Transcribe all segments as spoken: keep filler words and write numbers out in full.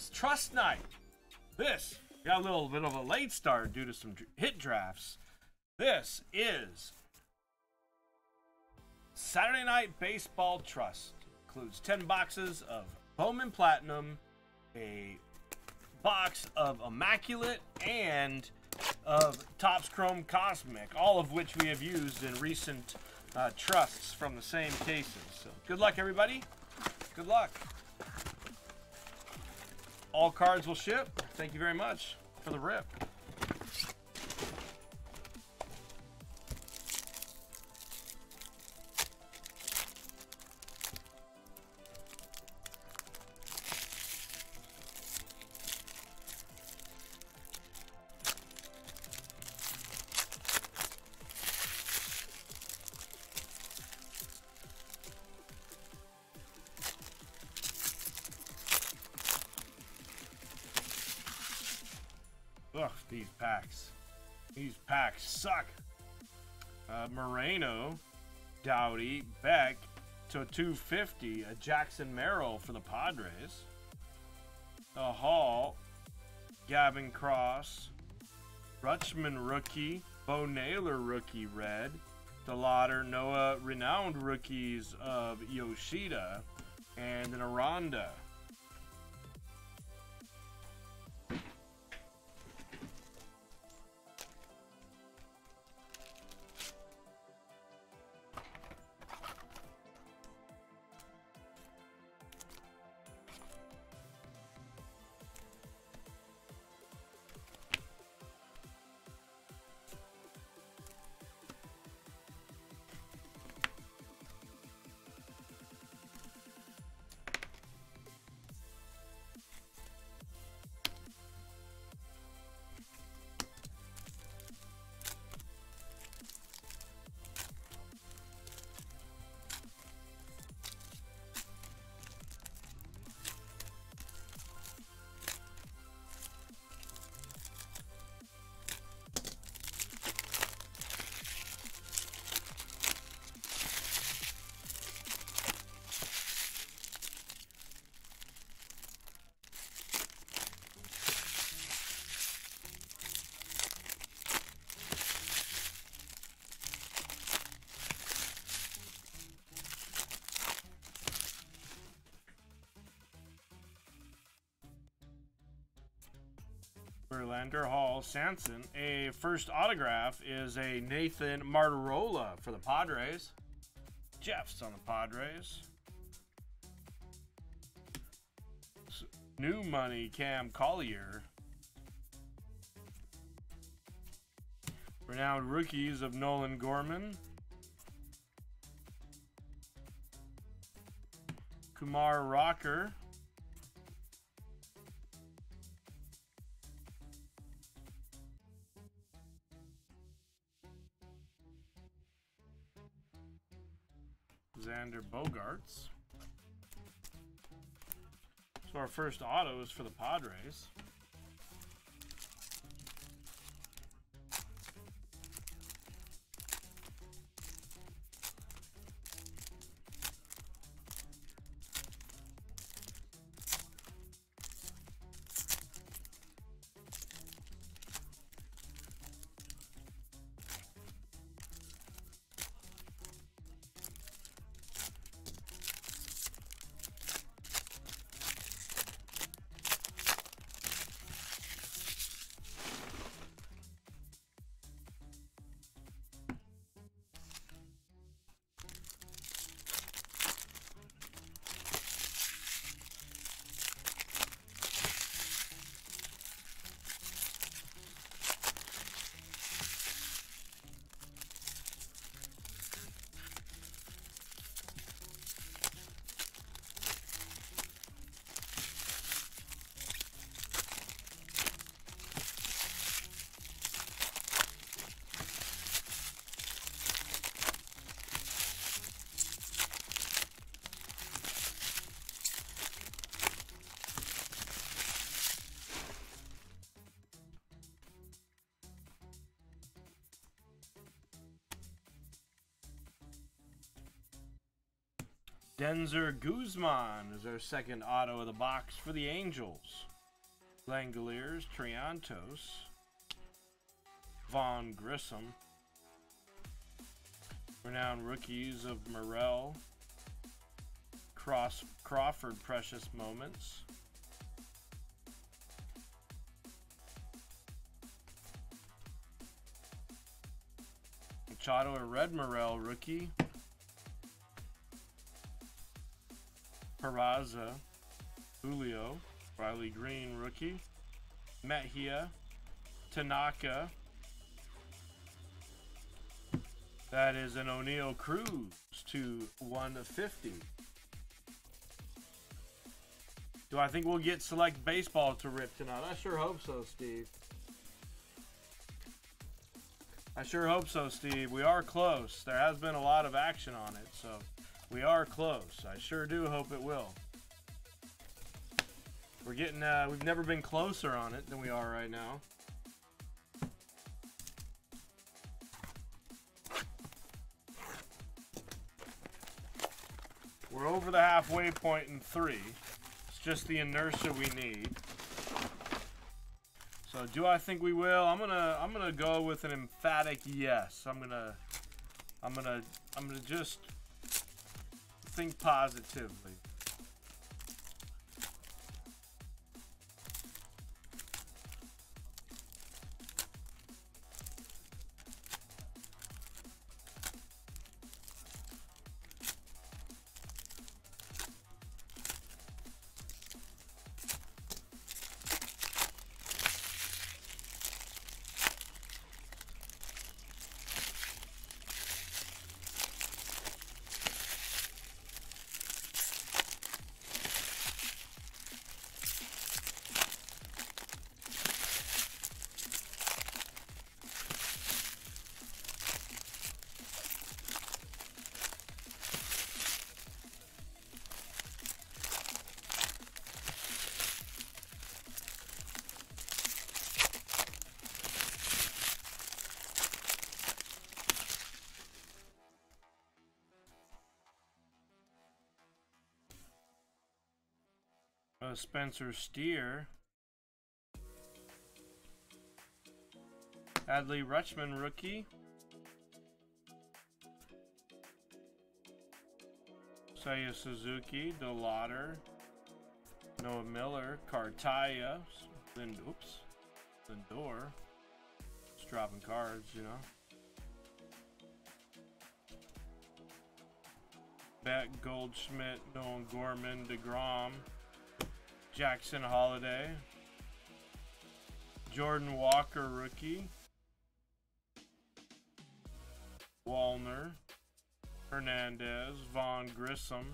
Angels, Trust Night. This got a little bit of a late start due to some hit drafts. This is Saturday Night Baseball Trust. Includes ten boxes of Bowman Platinum, a box of Immaculate, and of Topps Chrome Cosmic, all of which we have used in recent uh, trusts from the same cases. So good luck, everybody. Good luck. All cards will ship. Thank you very much for the rip. Ugh, these packs. These packs suck. Uh, Moreno, Dowdy, Beck, to two fifty. A Jackson Merrill for the Padres. A Hall, Gavin Cross, Rutschman rookie, Bo Naylor rookie red. The Lauder, Noah renowned rookies of Yoshida, and an Aranda. Verlander, Hall, Sanson. A first autograph is a Nathan Martirola for the Padres. Jeff's on the Padres. New money, Cam Collier. Renowned rookies of Nolan Gorman. Kumar Rocker. Xander Bogaerts. So our first auto is for the Padres. Denzer Guzman is our second auto of the box for the Angels. Langoliers, Triantos, Vaughn Grissom, renowned rookies of Morel, Cross Crawford, Precious Moments, Machado, a red Morel rookie, Peraza, Julio, Riley Green rookie, Mejia, Tanaka. That is an O'Neal Cruz to one fifty. Do I think we'll get select baseball to rip tonight? I sure hope so, Steve. I sure hope so, Steve. We are close. There has been a lot of action on it, so we are close. I sure do hope it will. We're getting, uh, we've never been closer on it than we are right now. We're over the halfway point in three. It's just the inertia we need. So do I think we will? I'm gonna I'm gonna go with an emphatic yes. I'm gonna I'm gonna I'm gonna just think positively. Uh, Spencer Steer, Adley Rutschman rookie, Seiya Suzuki, DeLauder, Noah Miller, Cartaya, then oops, Lindor, just dropping cards, you know. Beck, Goldschmidt, Nolan Gorman, DeGrom, Jackson Holiday, Jordan Walker rookie, Wallner, Hernandez, Vaughn Grissom,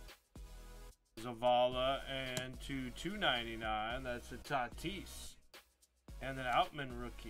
Zavala, and to two ninety-nine, that's a Tatis, and an Outman rookie.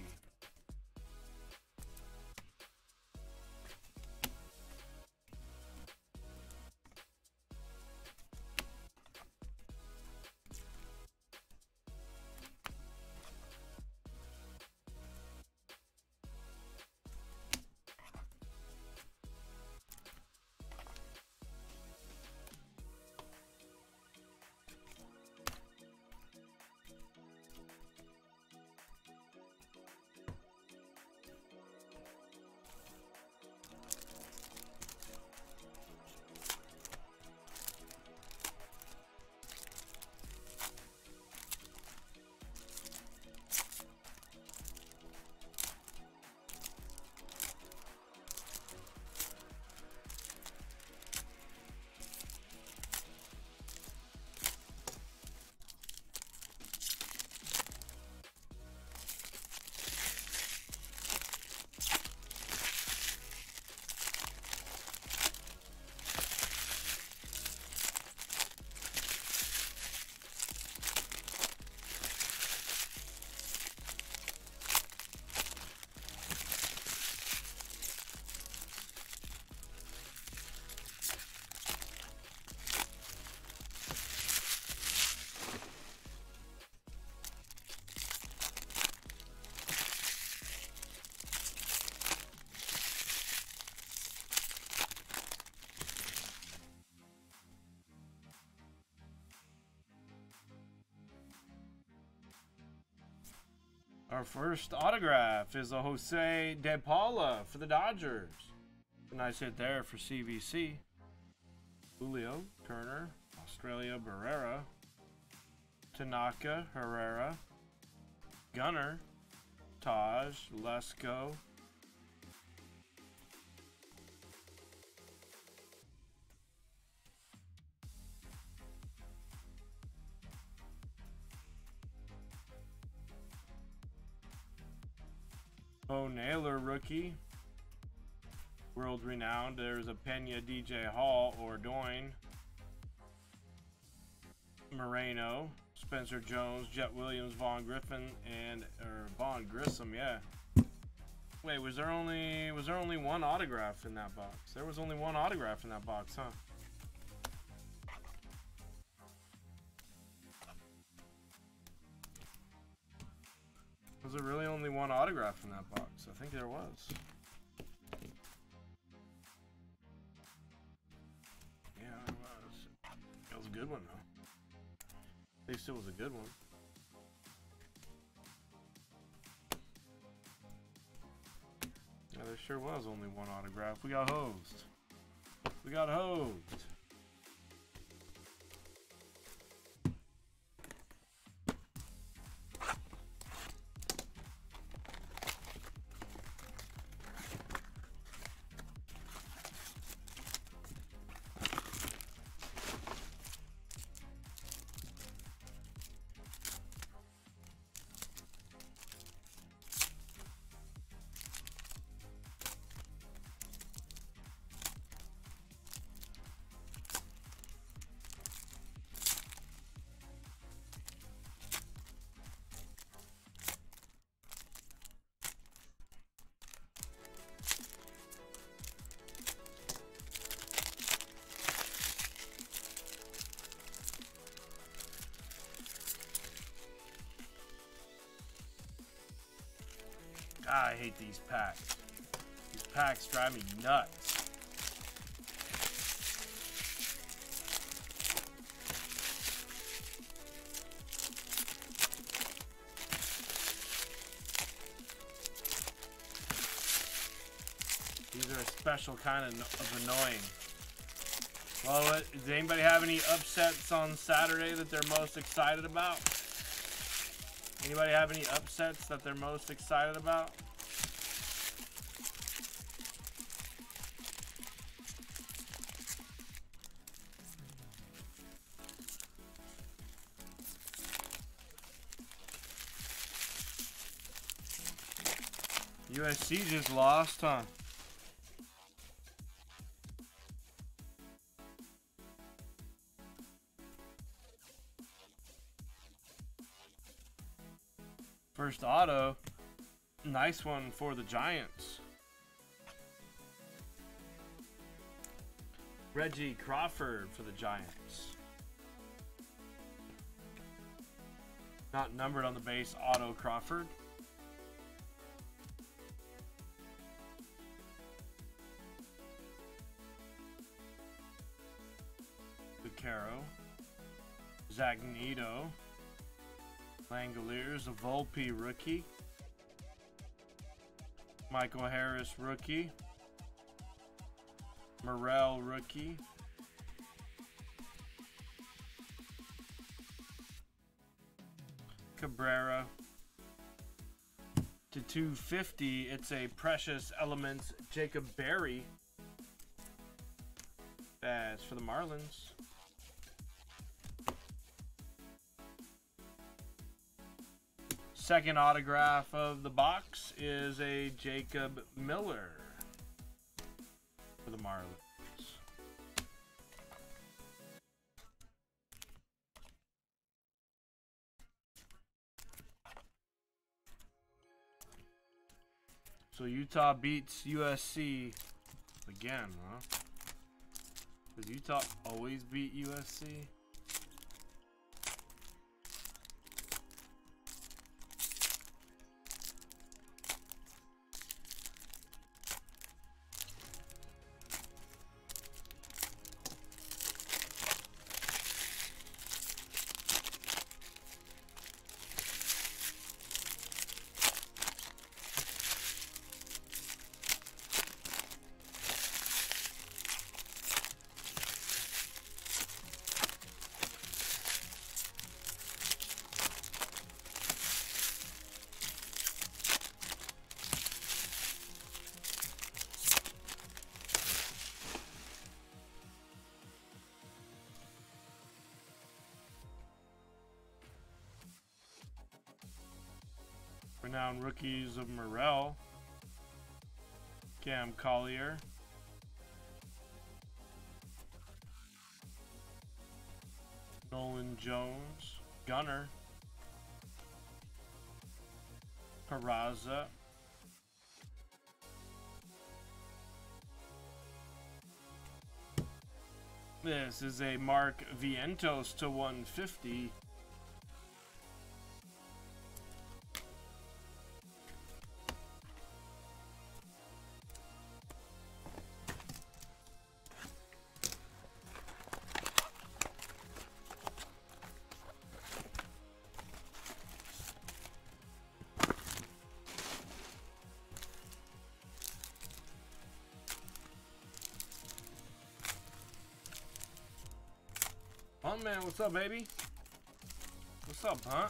Our first autograph is a Jose De Paula for the Dodgers. A nice hit there for C V C. Julio, Kerner, Australia, Barrera, Tanaka, Herrera, Gunnar, Taj, Lesko, Bo Naylor, rookie. World renowned. There's a Pena, D J Hall, Ordoin, Moreno, Spencer Jones, Jet Williams, Vaughn Griffin, and or Vaughn Grissom. Yeah. Wait, was there only was there only one autograph in that box? There was only one autograph in that box, huh? Was there really only one autograph in that box? I think there was. Yeah, it was. It was a good one, though. At least it was a good one. Yeah, there sure was only one autograph. We got hosed. We got hosed. God, I hate these packs. These packs drive me nuts. These are a special kind of, of annoying. Well, what, does anybody have any upsets on Saturday that they're most excited about? Anybody have any upsets that they're most excited about? U S C just lost, huh? First auto, nice one for the Giants. Reggie Crawford for the Giants. Not numbered on the base, auto Crawford. Caro, Zagnito, Langoliers, a Volpe rookie, Michael Harris rookie, Morel rookie, Cabrera. To two fifty, it's a Precious Elements Jacob Berry. That's for the Marlins. Second autograph of the box is a Jacob Miller for the Marlins. So Utah beats U S C again, huh? Does Utah always beat U S C? Renowned rookies of Morel, Cam Collier, Nolan Jones, Gunner, Peraza, this is a Mark Vientos to one fifty. Hunt man, what's up, baby? What's up, Hunt?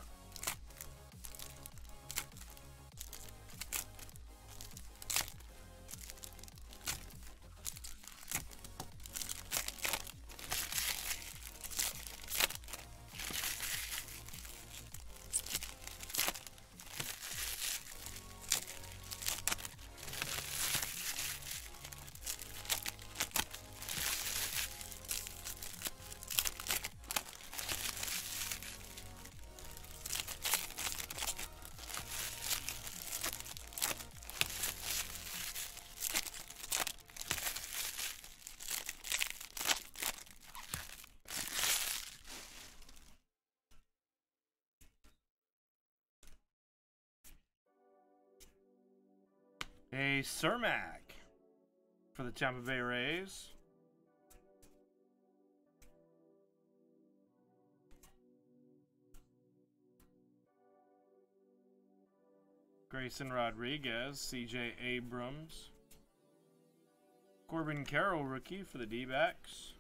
A Cermak for the Tampa Bay Rays. Grayson Rodriguez, C J Abrams. Corbin Carroll rookie for the D-backs.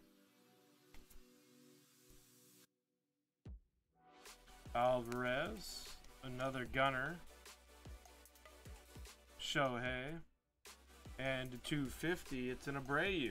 Alvarez, another gunner. Shohei, and two fifty, it's an Abreu.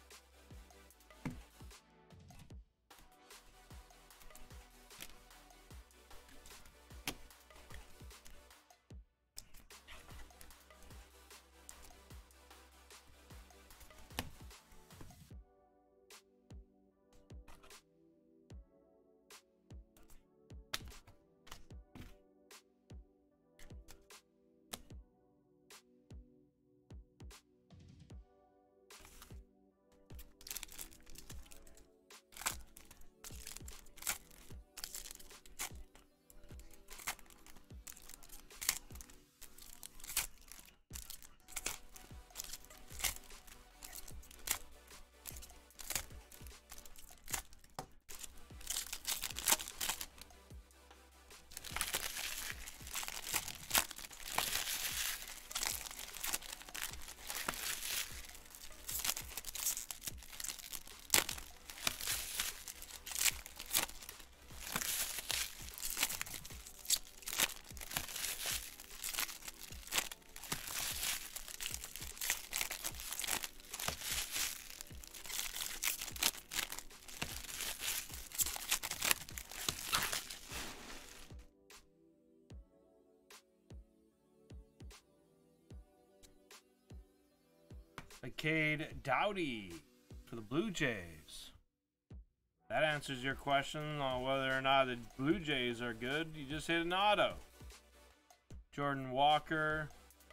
Cade Doughty for the Blue Jays. That answers your question on whether or not the Blue Jays are good. You just hit an auto. Jordan Walker.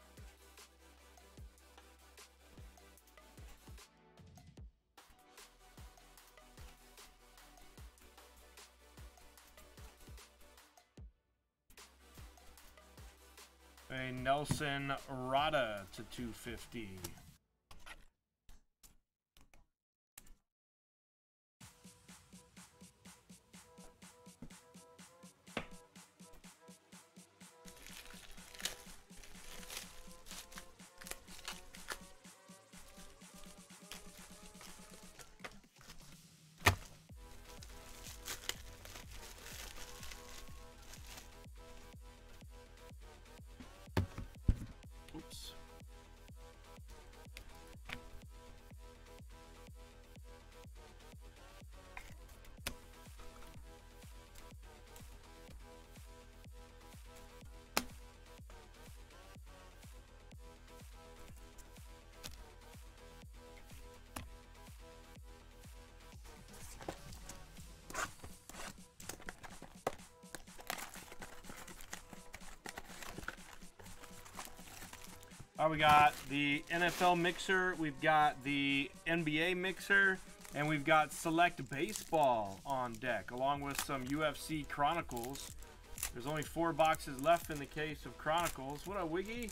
A Nelson Rada to two fifty. All right, we got the N F L mixer, we've got the N B A mixer, and we've got Select Baseball on deck, along with some U F C Chronicles. There's only four boxes left in the case of Chronicles. What up, Wiggy?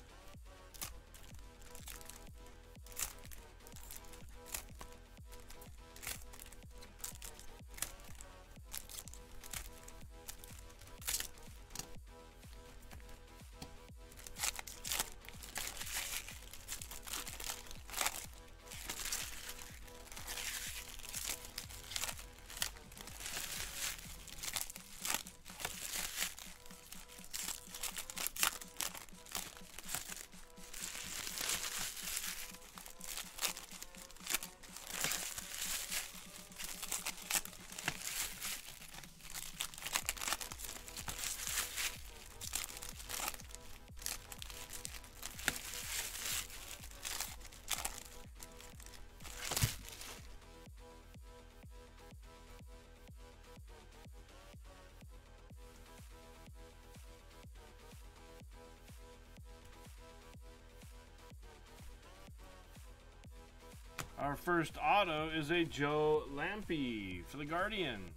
Our first auto is a Joe Lampe for the Guardians.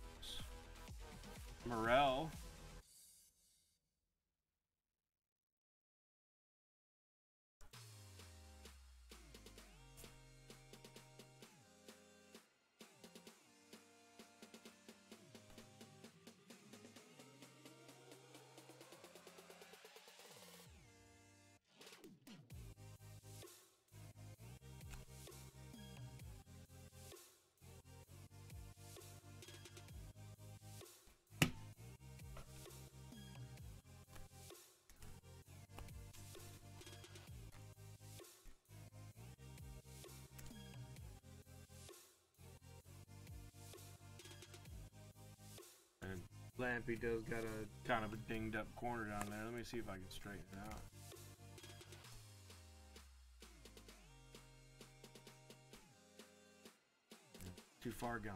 Morel. Lampe does got a kind of a dinged up corner down there. Let me see if I can straighten it out. Too far gone.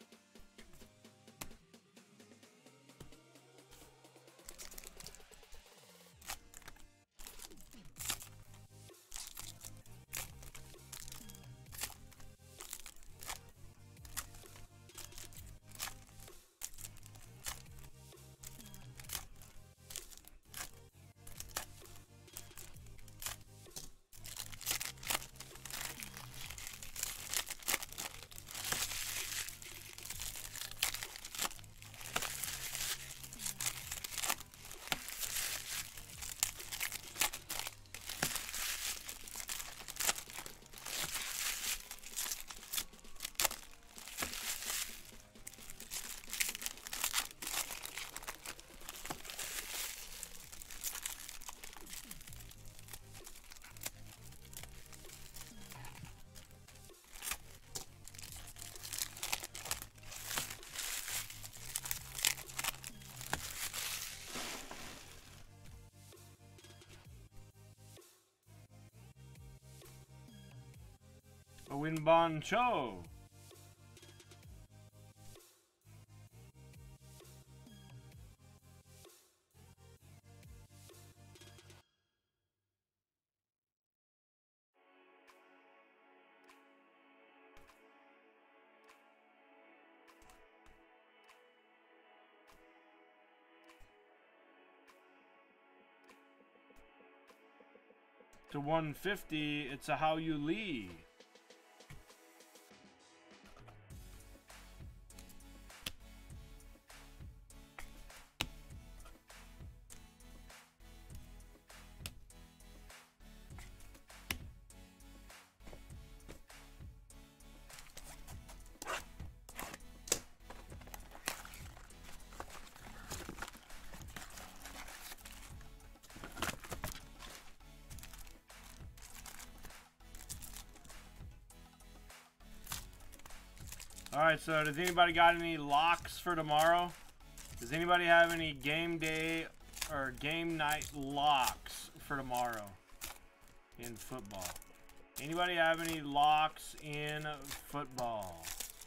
Winbon Cho. To one fifty, it's a How You Lee. Alright, so does anybody got any locks for tomorrow? Does anybody have any game day or game night locks for tomorrow in football? Anybody have any locks in football?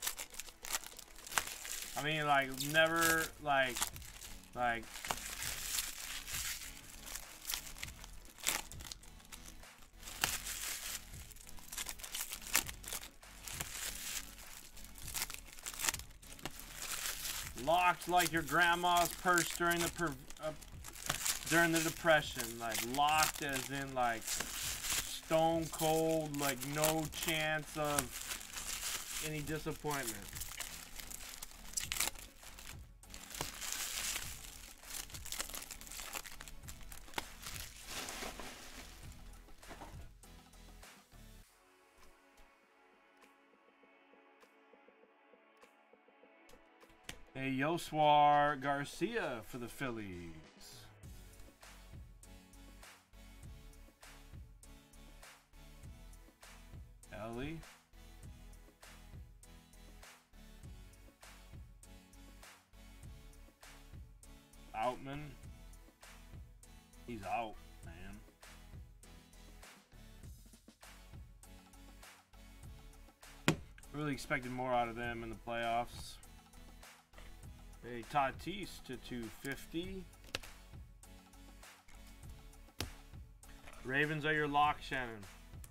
I mean, like, never, like, like, locked like your grandma's purse during the per, uh, during the Depression. Like locked as in like stone cold, like no chance of any disappointment. A Yoswar Garcia for the Phillies. Ellie. Outman. He's out, man. Really expected more out of them in the playoffs. A Tatis to two fifty. Ravens are your lock, Shannon.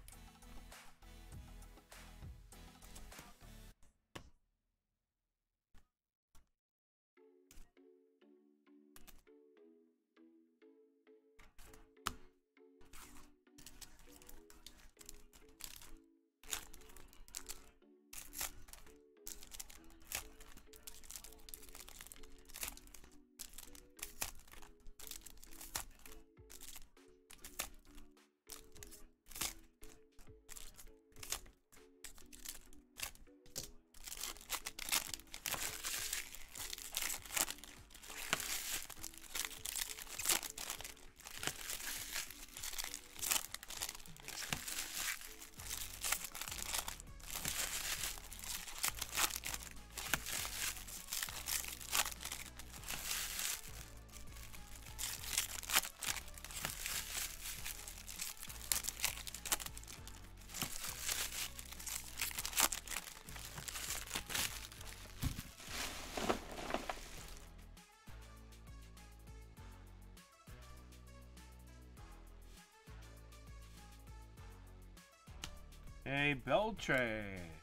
A Beltre.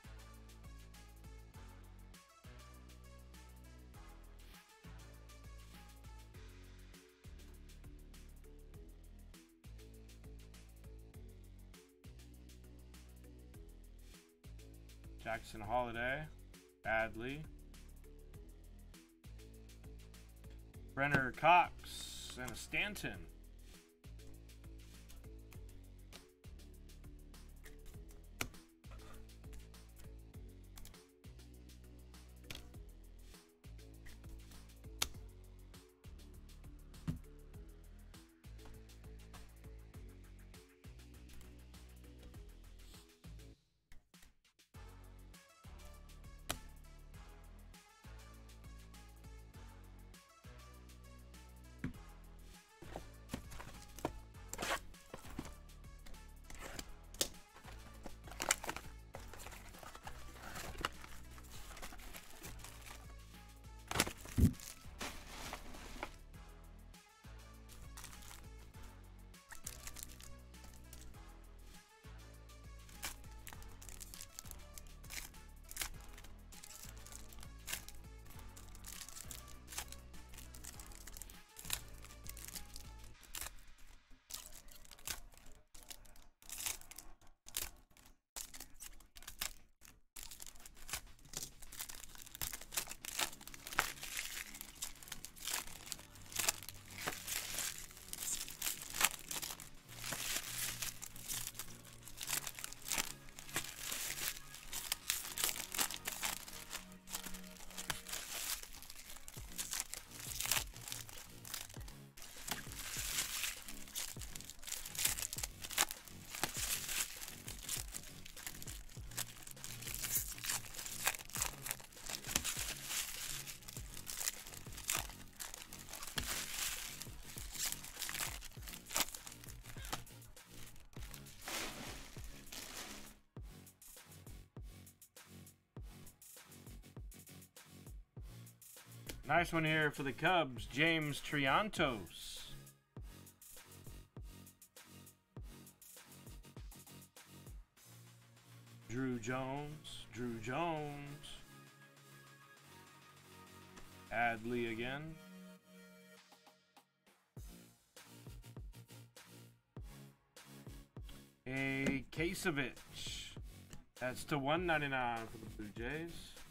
Jackson Holiday. Adley. Brenner Cox and a Stanton. Nice one here for the Cubs, James Triantos. Drew Jones, Drew Jones. Adley again. A Kasevich. That's to one ninety-nine for the Blue Jays.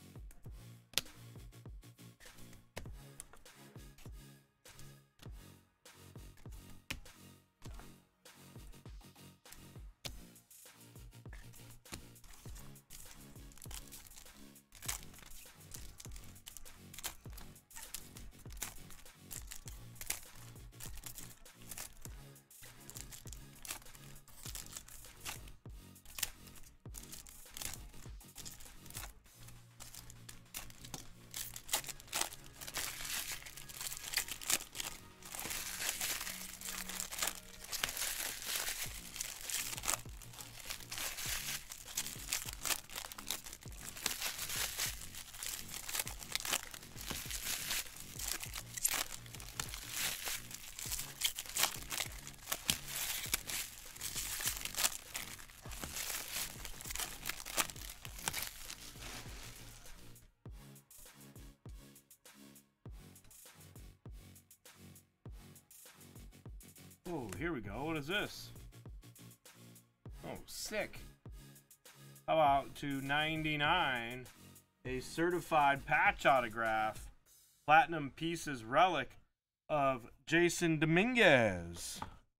Oh, here we go. What is this? Oh, sick. How about to ninety-nine, a certified patch autograph, platinum pieces relic of Jason Dominguez.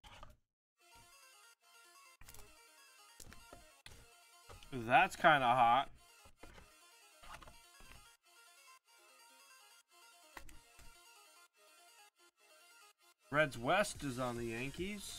That's kind of hot. Reds West is on the Yankees.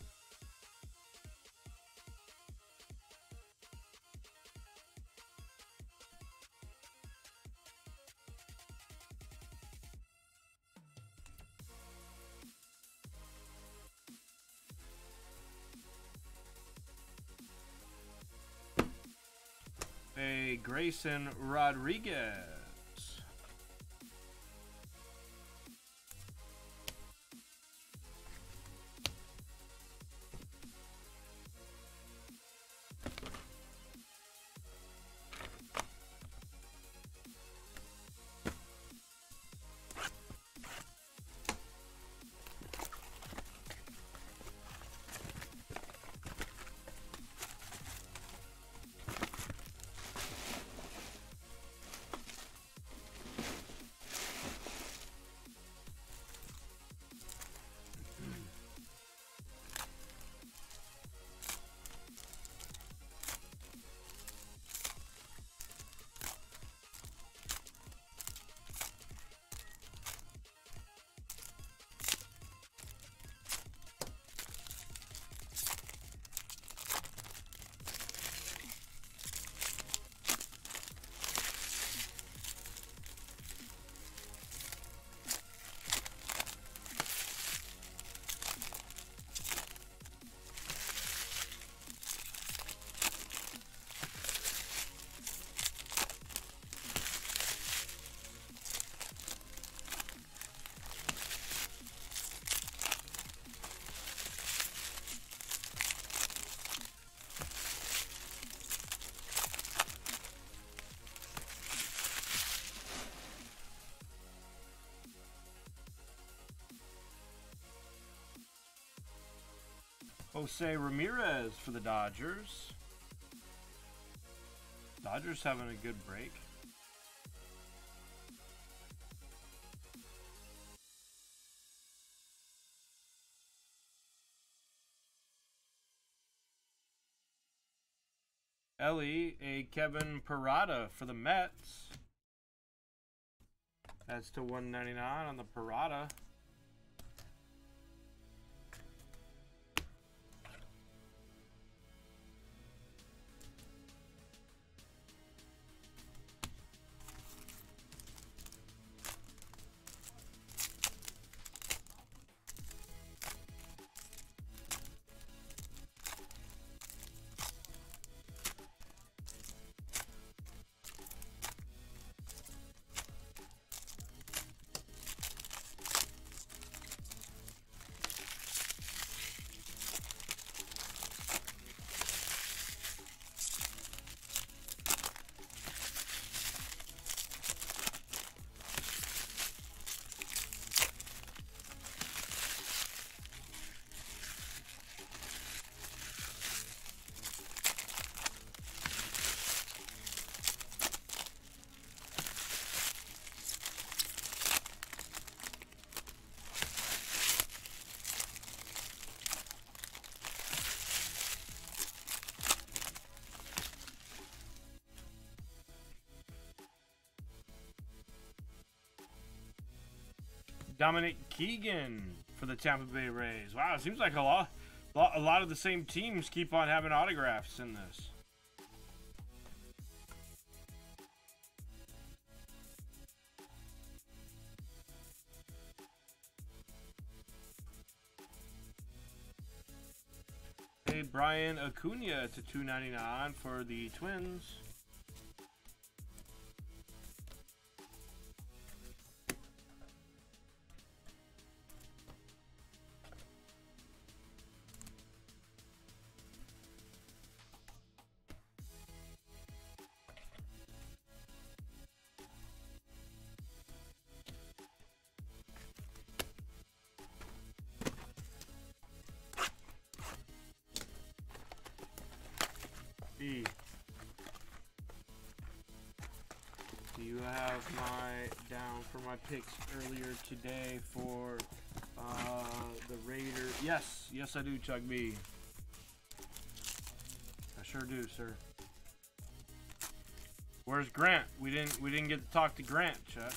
A Grayson Rodriguez. Jose Ramirez for the Dodgers. Dodgers having a good break. Ellie, a Kevin Parada for the Mets. That's to one ninety-nine on the Parada. Dominic Keegan for the Tampa Bay Rays. Wow, it seems like a lot, a lot of the same teams keep on having autographs in this. Hey, Brian Acuna to two ninety-nine for the Twins. Do you have my down for my picks earlier today for uh, the Raiders? Yes, yes I do, Chuck B. I sure do, sir. Where's Grant? We didn't we didn't get to talk to Grant, Chuck.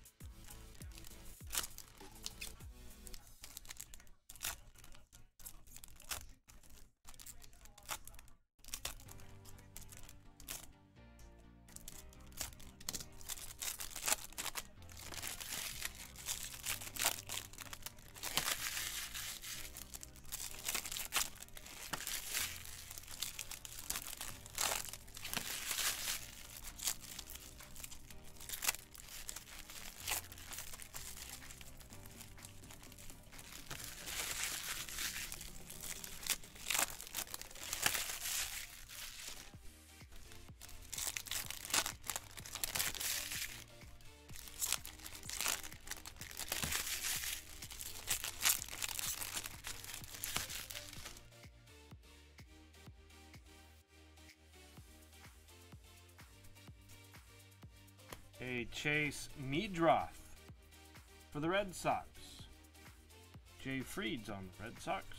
A Chase Meadroth for the Red Sox. Jay Freed's on the Red Sox.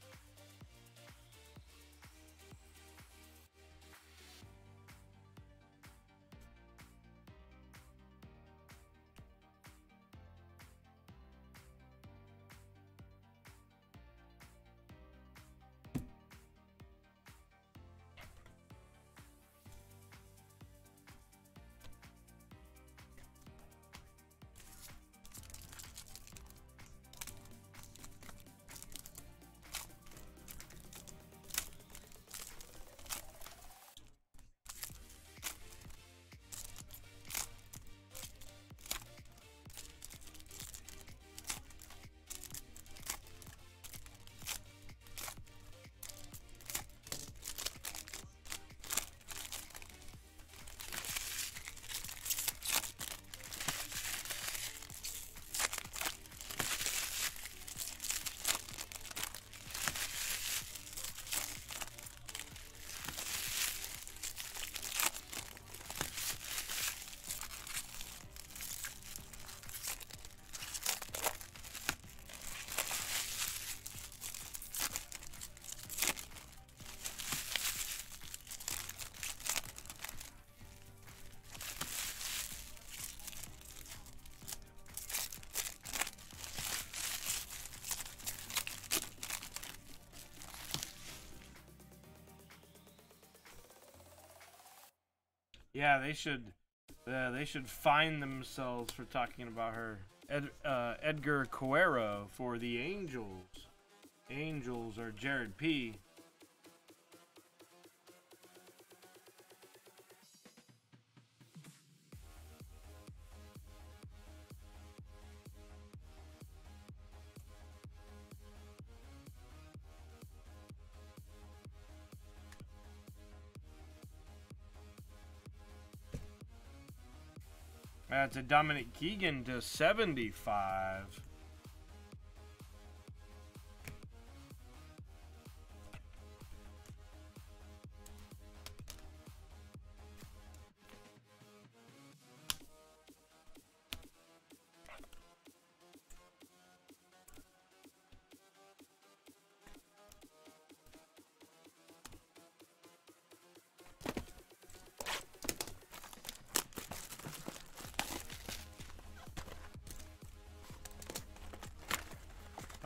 Yeah, they should. Uh, they should fine themselves for talking about her. Ed, uh, Edgar Cuero for the Angels. Angels are Jared P. That's a Dominic Keegan to seventy-five.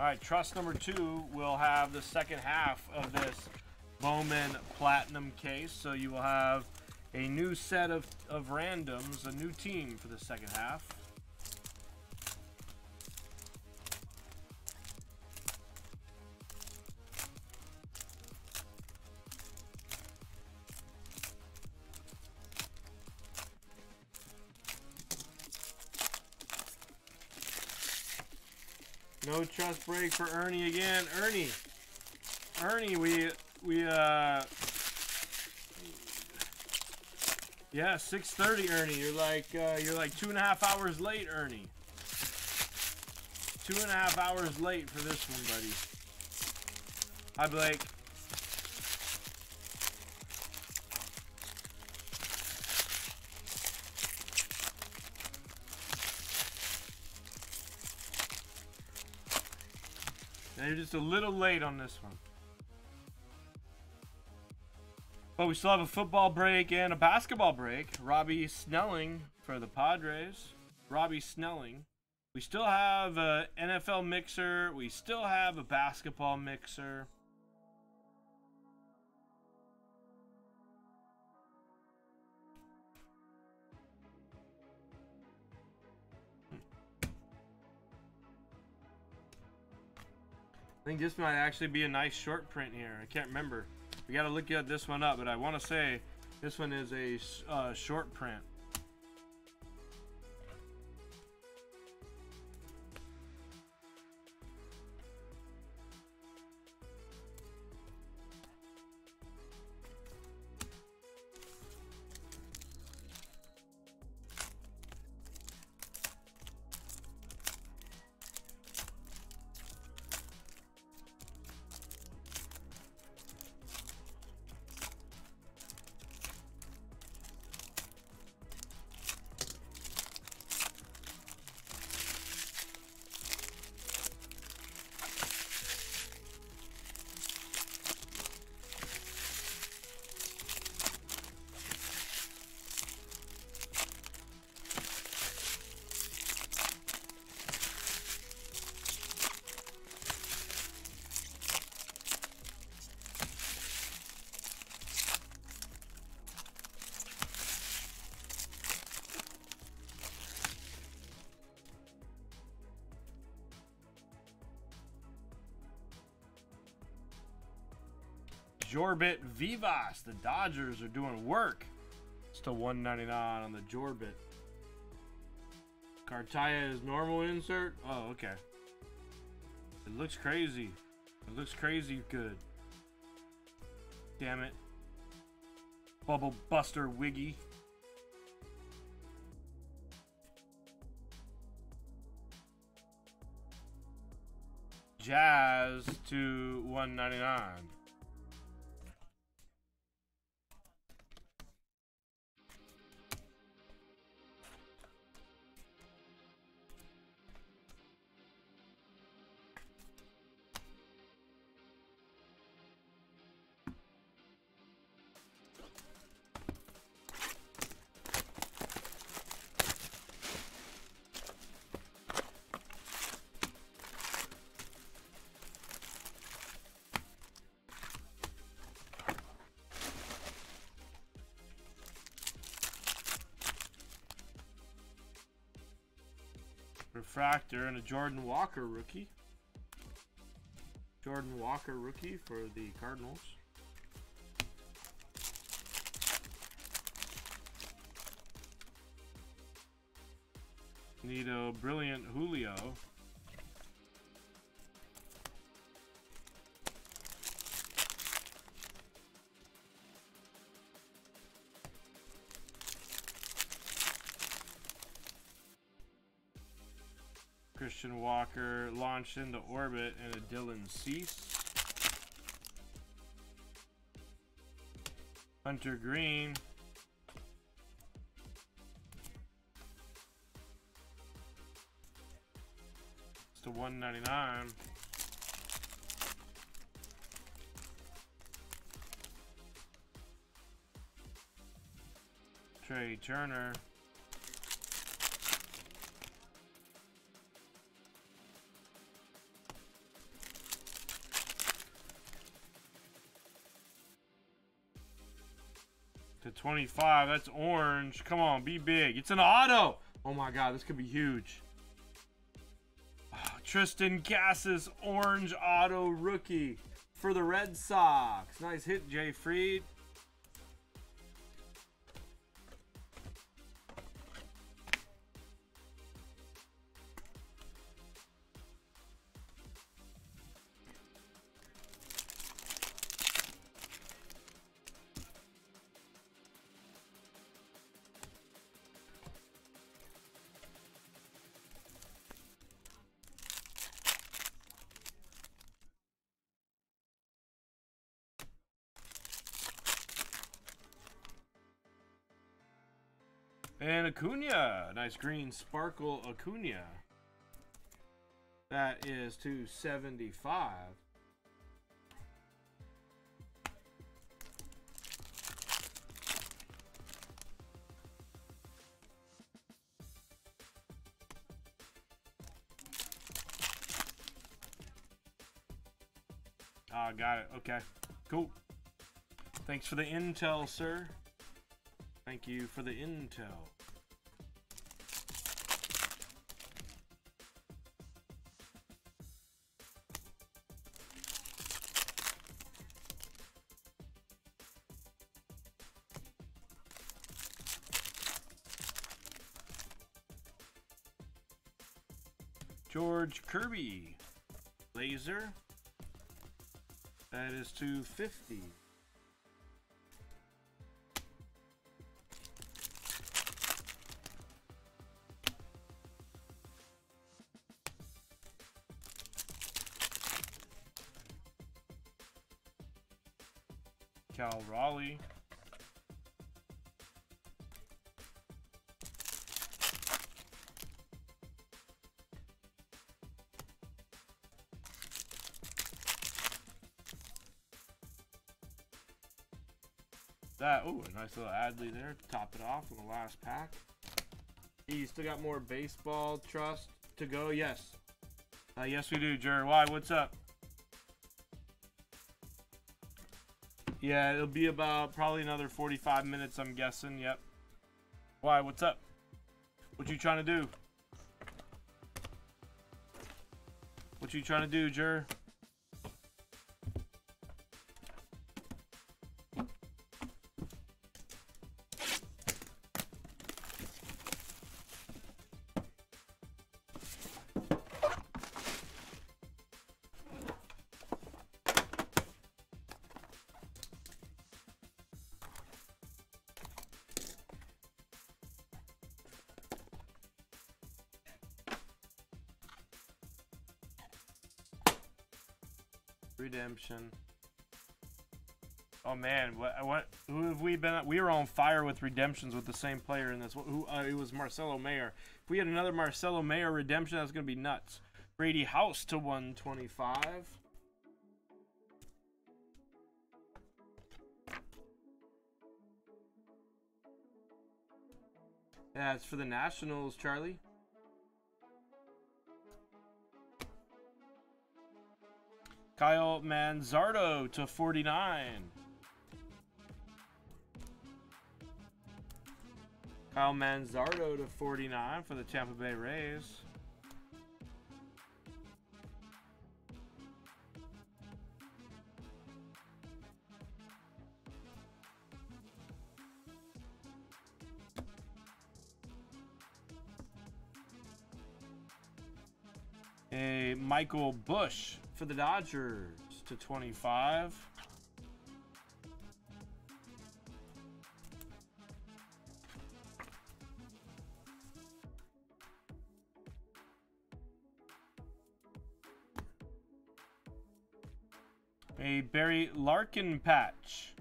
All right, trust number two will have the second half of this Bowman Platinum case. So you will have a new set of, of randoms, a new team for the second half. No trust break for Ernie again. Ernie, Ernie, we we uh, yeah, six thirty. Ernie, you're like uh, you're like two and a half hours late, Ernie. Two and a half hours late for this one, buddy. Hi, Blake. And you're just a little late on this one. But we still have a football break and a basketball break. Robbie Snelling for the Padres. Robbie Snelling. We still have an N F L mixer. We still have a basketball mixer. I think this might actually be a nice short print here. I can't remember. We got to look at this one up, but I want to say this one is a uh, short print. Jorbit Vivas. The Dodgers are doing work. It's to one ninety-nine on the Jorbit. Cartaya is normal insert. Oh, okay. It looks crazy. It looks crazy good. Damn it. Bubble Buster Wiggy. Jazz to one ninety-nine. Refractor and a Jordan Walker rookie. Jordan Walker rookie for the Cardinals. Need a brilliant Julio. Christian Walker launched into orbit and a Dylan Cease. Hunter Green. It's to one ninety-nine. Trey Turner. to twenty-five. That's orange. Come on, be big. It's an auto. Oh my God, this could be huge. Oh, Tristan Cassis, orange auto rookie for the Red Sox. Nice hit, Jay Freed. And Acuna, nice green sparkle Acuna. That is two seventy-five. Ah, got it. Okay, cool. Thanks for the intel, sir. Thank you for the intel. George Kirby, laser. That is two fifty. Cal Raleigh. That, ooh, a nice little Adley there to top it off in the last pack. You still got more baseball trust to go? Yes. Uh, yes, we do, Jared. Why? What's up? Yeah, it'll be about probably another forty-five minutes, I'm guessing. Yep. Why? What's up? What you trying to do? What you trying to do, Jer? Redemption. Oh man, what what who have we been? We were on fire with redemptions with the same player in this. Who uh, it was Marcelo Mayer. If we had another Marcelo Mayer redemption, that's gonna be nuts. Brady House to one twenty-five. Yeah, it's for the Nationals, Charlie. Kyle Manzardo to forty-nine. Kyle Manzardo to forty-nine for the Tampa Bay Rays. A Michael Bush for the Dodgers to twenty-five. A Barry Larkin patch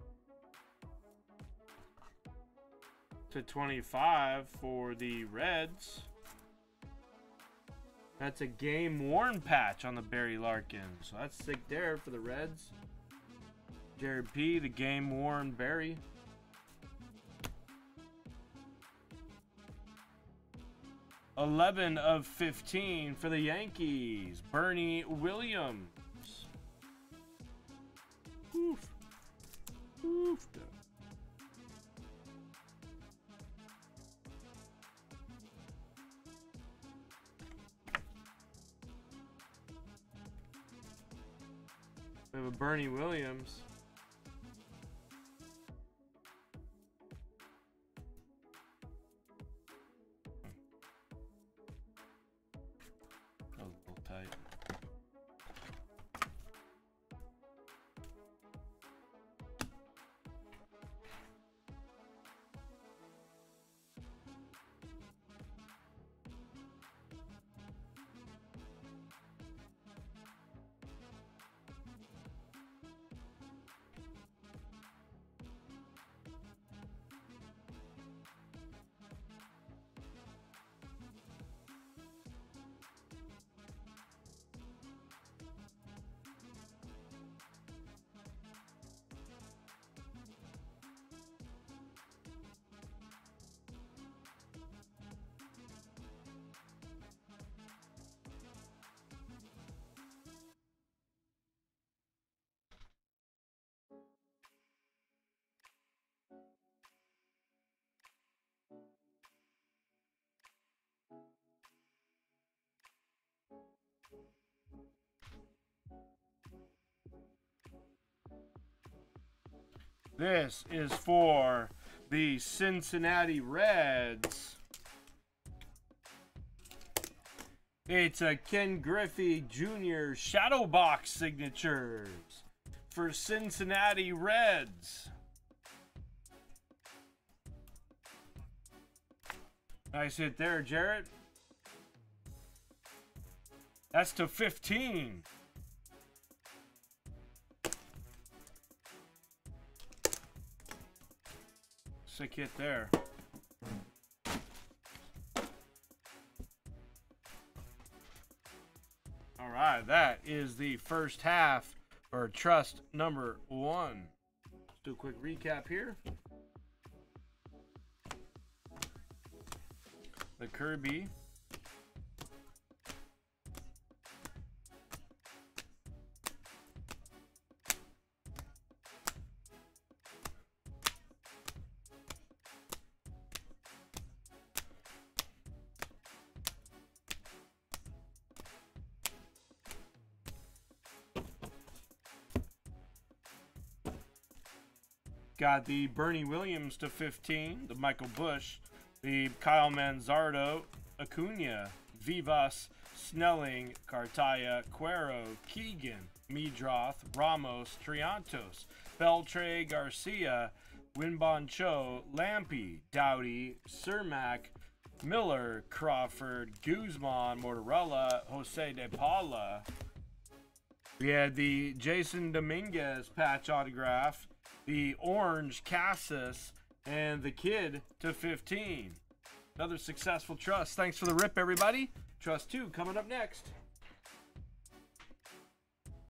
to twenty-five for the Reds. That's a game worn patch on the Barry Larkin. So that's sick there for the Reds. Jared P, the game worn Barry. eleven of fifteen for the Yankees. Bernie Williams. Oof. Oof. We have a Bernie Williams. That was a little tight. This is for the Cincinnati Reds. It's a Ken Griffey Junior Shadow Box signatures for Cincinnati Reds. Nice hit there, Jarrett. That's to fifteen. Sick hit there. All right, that is the first half for Trust number one. Let's do a quick recap here. The Kirby. Got the Bernie Williams to fifteen, the Michael Bush, the Kyle Manzardo, Acuna, Vivas, Snelling, Cartaya, Cuero, Keegan, Meadroth, Ramos, Triantos, Beltre, Garcia, Winbon Cho, Lampy, Dowdy, Cermak, Miller, Crawford, Guzman, Mortarella, Jose De Paula. We had the Jason Dominguez patch autograph, the orange Cassis, and the kid to fifteen. Another successful Trust. Thanks for the rip, everybody. Trust two coming up next.